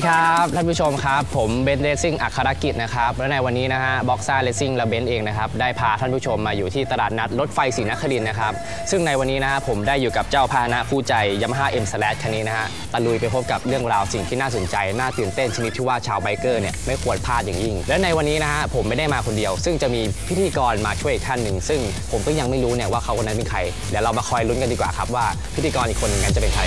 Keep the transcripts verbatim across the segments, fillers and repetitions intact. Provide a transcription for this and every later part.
ครับท่านผู้ชมครับผมเบนซ์เรซิ่งอัครกิจนะครับและในวันนี้นะฮะบ็อกซ่าเรซิ่งและเบนซ์เองนะครับได้พาท่านผู้ชมมาอยู่ที่ตลาดนัดรถไฟศรีนครินทร์นะครับซึ่งในวันนี้นะฮะผมได้อยู่กับเจ้าพาหนะคู่ใจ Yamaha M Slash คันนี้นะฮะตะลุยไปพบกับเรื่องราวสิ่งที่น่าสนใจน่าตื่นเต้นชนิดที่ว่าชาวไบเกอร์เนี่ยไม่ควรพลาดอย่างยิ่งและในวันนี้นะฮะผมไม่ได้มาคนเดียวซึ่งจะมีพิธีกรมาช่วยอีกท่านหนึ่งซึ่งผมก็ยังไม่รู้เนี่ยว่าเขาคนนั้นเป็นใครเดี๋ยวเรามาคอยลุ้นกันดีกว่าครับว่าพิธีกรอีกคนนึงนั้นจะเป็นใคร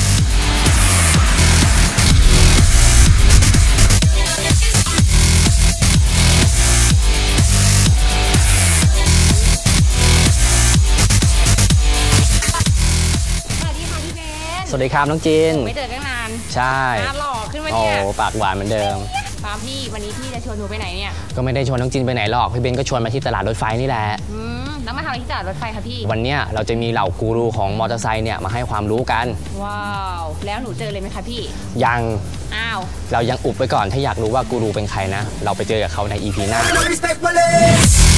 สวัสดีครับน้องจีนไม่เจอกันนานใช่หล่อขึ้นมาเนี่ยโอ้ปากหวานเหมือนเดิมป้าพี่วันนี้พี่จะชวนหนูไปไหนเนี่ยก็ไม่ได้ชวนน้องจีนไปไหนหรอกพี่เบนก็ชวนมาที่ตลาดรถไฟนี่แหละอืมแล้วมาทำอะไรที่ตลาดรถไฟคะพี่วันเนี้ยเราจะมีเหล่ากูรูของมอเตอร์ไซค์เนี่ยมาให้ความรู้กันว้าวแล้วหนูเจอเลยไหมคะพี่ยังอ้าวเรายังอุบไว้ก่อนถ้าอยากรู้ว่ากูรูเป็นใครนะเราไปเจอกับเขาใน อี พี หน้า